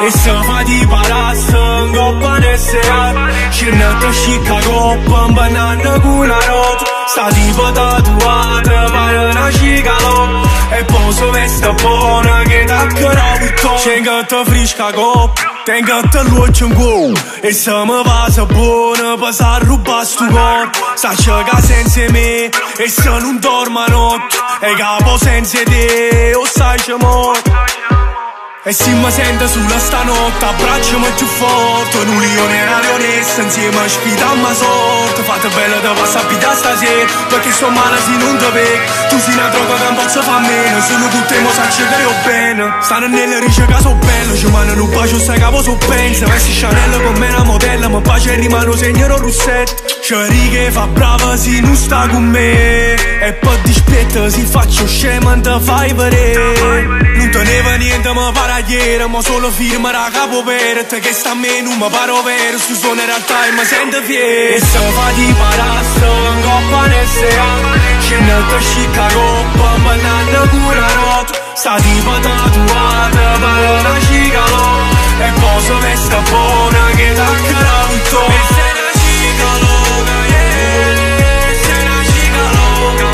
E se fa di palazzo in coppa nel seat, ci netta scicca coppa in banana con una rota. Sta tipo tatuata, pare una cicalò. E poi si veste buona che taccherà tutto. C'è che te frisca coppa, tengo te luce in cuore. E se mi passa buona, per sa ruba sto cuore. Sa cerca senza me, e se non dormo a notte. E capo senza te, o sai c'è morto. E se mi sento sulla stanotte, abbracciami più forte. Un leone e una leonessa insieme a sfidiamo la sorte. Fate bella da passare a stasera, perché sto male se non te vedo. Tu sei una droga che non posso far meno, sono tutte mo sa che io bene. Stanno nelle ricerche so bello, ci mandano un bacio sai capo so pensa. Messi Chanel con me una modella, ma pace e rimane signor Russetto. C'eri che fa brava se non sta con me, e poi dispetta se faccio scema non te fai vedere. Non teneva niente ma pare ieri, ma solo firma da capo per te che sta a me non mi paro vero. Su sono in realtà e mi sento fiero. E se fa di palazzo in coppa nel seat, c'è netta scicca coppa in banana con una rota. Sta tipo tatuata pare una cicalò. E poi si veste buona che taccherà tutto. E sei una cicaloga, yeah. Sei una cicaloga,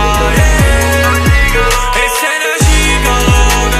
yeah. E sei una cicaloga,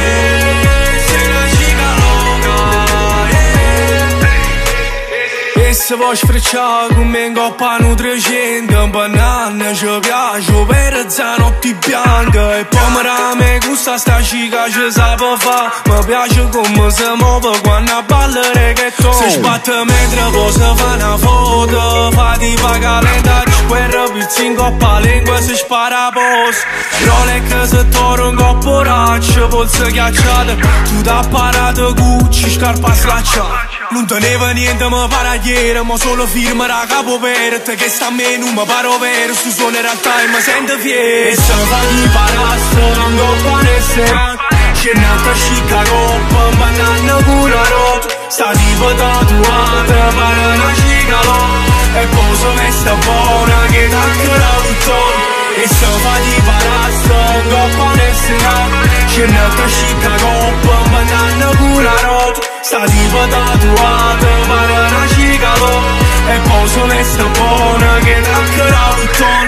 yeah. E se vuoi sfrecciare con me in coppa nu 300 in banana ci piace per zanotti bianche. E poi mi rame gusta sta cica ci sape fa. Mi piace come si muove quando a ballare che to. Se sbatte mentre poi si fa una foto, fa di calenda ci guerra pizzi in coppa lingua si spara a posto. Rolex se toro in coppa raccia, polse ghiacciate. Tu t'ha parato Gucci, scarpa slacciata. Non teneva niente ma pare ieri, ma solo firma da capo per te che sta a me non mi paro vero. Sto suono in realtà e mi sento fiero. E se fa di palazzo in coppa nel seat, c'è netta scicca coppa in banana con una rota. Sta tipo tatuata pare una cicalò. E poi si veste buona che taccherà tutto. E se fa di palazzo in coppa nel seat, c'è netta scicca coppa in banana con una rota. Sta tipo tatuata pare una cicalò. E poi si veste buona che taccherà tutto.